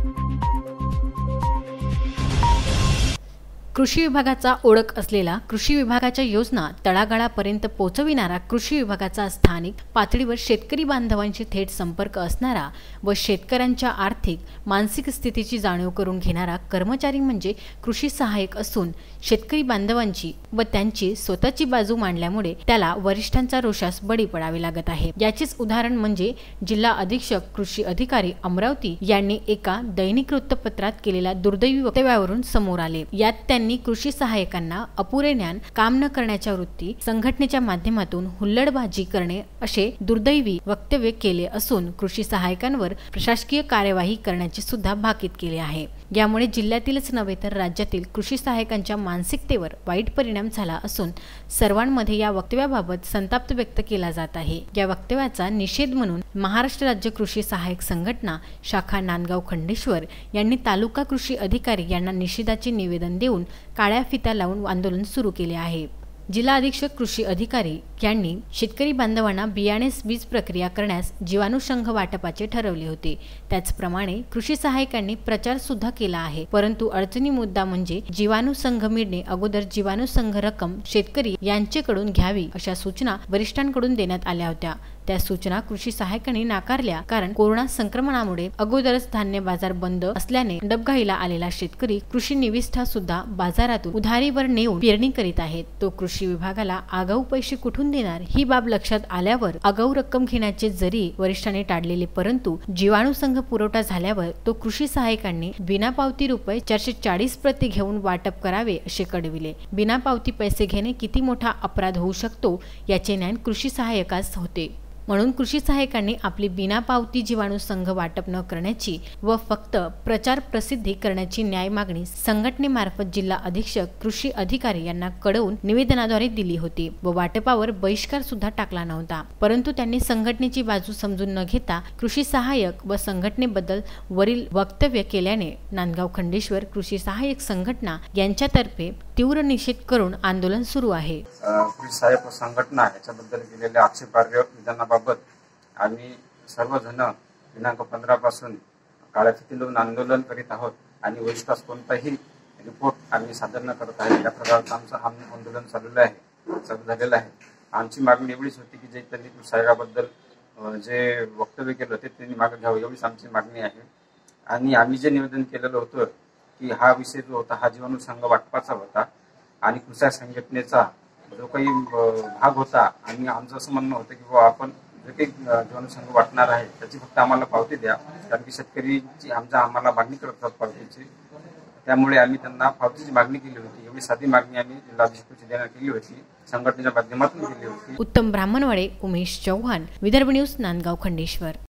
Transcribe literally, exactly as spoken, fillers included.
कृषी विभागाचा ओळख असलेला कृषी विभागाच्या योजना तळागाळापर्यंत पोहोचविणारा कृषी विभागाचा स्थानिक पातळीवर शेतकरी बांधवांशी थेट संपर्क असणारा व शेतकऱ्यांच्या आर्थिक मानसिक स्थितीची जाणीव करून घेणारा कर्मचारी म्हणजे कृषी सहाय्यक असून शेतकरी बांधवांची व त्यांची स्वतःची बाजू मांडल्यामुळे त्याला वरिष्ठांचा रोषास बळी पडावे लागत आहे। याचेच उदाहरण म्हणजे जिल्हा अधीक्षक कृषी अधिकारी अमरावती यांनी एका दैनिक वृत्तपत्रात केलेल्या दुर्दैवी वक्तव्यावरून समोर आले। यात त्यांनी कृषी सहाय्यकांना अपुरे ज्ञान, काम न करण्याच्या वृत्ती, संघटनेच्या माध्यमातून हुल्लडबाजी करणे असे दुर्दैवी वक्तव्य केले असून कृषी सहाय्यकांवर प्रशासकीय कार्यवाही करण्याचे सुद्धा भाकीत केले आहे। यामुळे जिल्ह्यातीलच नव्हे तर राज्यातील कृषी सहाय्यकांच्या मानसिकतेवर वाईट परिणाम झाला असून सर्वांमध्ये या वक्तव्याबाबत संताप व्यक्त केला जात आहे। या वक्तव्याचा निषेध म्हणून महाराष्ट्र राज्य कृषी सहाय्यक संघटना शाखा नांदगाव खंडेश्वर यांनी तालुका कृषी अधिकारी यांना निषेधाचे निवेदन देऊन काळ्या फिता लावून आंदोलन सुरू केले आहे। जिल्हा अधीक्षक कृषी अधिकारी यांनी शेतकरी बांधवांना बियाणे बीज प्रक्रिया करण्यास जीवाणू संघ वाटपाचे ठरवले होते। त्याचप्रमाणे कृषी सहाय्यकांनी प्रचार सुद्धा केला आहे, परंतु अडचणी मुद्दा म्हणजे जीवाणू संघ मिळणे अगोदर जीवाणू संघ रक्कम शेतकरी यांच्याकडून घ्यावी अशा सूचना वरिष्ठांकडून देण्यात आल्या होत्या। त्या सूचना कृषी सहाय्यकांनी नाकारल्या, कारण कोरोना संक्रमणामुळे अगोदरच धान्य बाजार बंद असल्याने डबघाईला आलेला शेतकरी कृषी निविष्ठा सुद्धा बाजारातून उधारीवर नेऊन पेरणी करीत आहेत। तो कृषी विभागाला आगाऊ पैसे कुठून देणार ही बाब लक्षात आल्यावर आगाऊ रक्कम घेण्याचे जरी वरिष्ठांनी टाळलेले, परंतु जीवाणू संघ पुरवठा झाल्यावर तो कृषी सहाय्यकांनी बिनापावती रुपये चारशे चाळीस प्रति घेऊन वाटप करावे असे कळविले। बिनापावती पैसे घेणे किती मोठा अपराध होऊ शकतो याचे ज्ञान कृषी सहाय्यकास होते, म्हणून कृषी सहाय्यकांनी आपली बिनापावती जीवाणू संघ वाटप न करण्याची व फक्त प्रचार प्रसिद्धी करण्याची न्याय मागणी संघटनेमार्फत जिल्हा अधीक्षक कृषी अधिकारी यांना कळवून निवेदनाद्वारे दिली होती व वाटपावर बहिष्कार सुद्धा टाकला नव्हता। परंतु त्यांनी संघटनेची बाजू समजून न घेता कृषी सहाय्यक व संघटनेबद्दल वरील वक्तव्य केल्याने नांदगाव खंडेश्वर कृषी सहाय्यक संघटना यांच्यातर्फे तीव्र निषेध करून आंदोलन सुरू आहे। कृषी सहाय्यक संघटना याच्याबद्दल केलेल्या आक्षेपार्ह विधानाबाबत आम्ही सर्वजण दिनांक पंधरा पासून काळ्या फिती लावून आंदोलन करीत आहोत आणि वरिष्ठास कोणताही रिपोर्ट आम्ही सादर न करत आहे। या प्रकारचं आमचं हा आंदोलन चाललेलं आहे चालू झालेलं आहे। आमची मागणी एवढीच होती की जे त्यांनी कृषी सहाय्यकाबद्दल जे वक्तव्य केलं ते त्यांनी मागे घ्यावं, एवढीच आमची मागणी आहे। आणि आम्ही जे निवेदन केलेलं होतं की हा विषय जो होता हा जीवाणू संघ वाटपाचा होता आणि कृषी संघटनेचा जो काही भाग होता आणि आमचं असं म्हणणं होतं की बाबा आपण जे काही जीवाणू संघ वाटणार आहे त्याची फक्त आम्हाला पावती द्या, कारण की शेतकरीची आमच्या आम्हाला मागणी करतात पावतीची, त्यामुळे आम्ही त्यांना पावतीची मागणी केली होती। एवढी साधी मागणी आम्ही जिल्हा अधीक्षकांची देण्यात केली होती, संघटनेच्या माध्यमातून केली होती। उत्तम ब्राह्मणवाडे, उमेश चव्हाण, विदर्भ न्यूज, नांदगाव खंडेश्वर।